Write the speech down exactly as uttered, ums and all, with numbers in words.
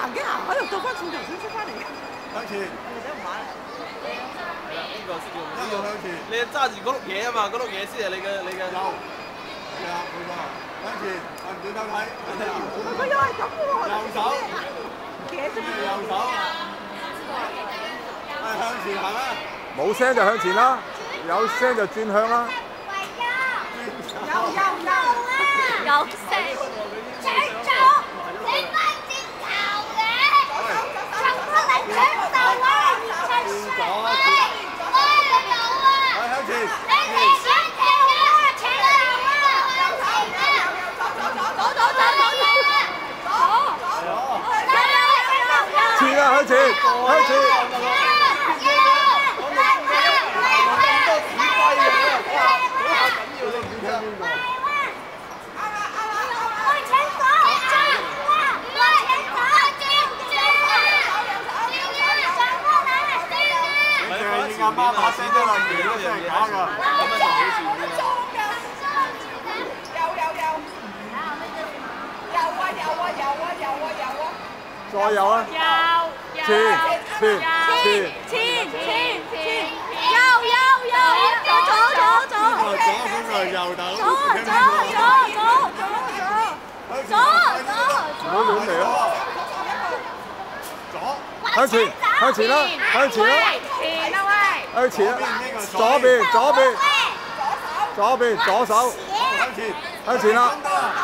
嘅行，喺度倒翻轉頭先出翻嚟。 向前。 你仔唔玩啦。 係啦，呢個先叫一路向前。 你揸住嗰碌嘢啊嘛，嗰碌嘢先係你嘅你嘅。 右。係啊，冇錯。向前，係唔轉頭睇。 佢又係咁嘅喎。 右手。 嘅啫。 右手。係向前行啊！ 冇聲就向前啦，有聲就轉向啦。 有有有啊！ 有聲。請做，你班接頭嘅。全部嚟搶手啊！二七四，喂，喂個頭啊！ 係向前。 你哋想聽啊？請啊！左左左左左左。 前啊，向前，向前。 阿媽把聲都係嘢都真係假㗎，咁樣就好似啲。 有有有。有啊有啊有啊有啊有啊。 再有啊。 有。 前前前前前前。右右右。左左左左。 左邊係右頭。 左左左左左左。 唔好亂嚟啊！ 左。 向前，向前啦，向前啦。 前啊喂！ 向前啦，左邊，左邊，左邊，左手， 向前， 向前啦。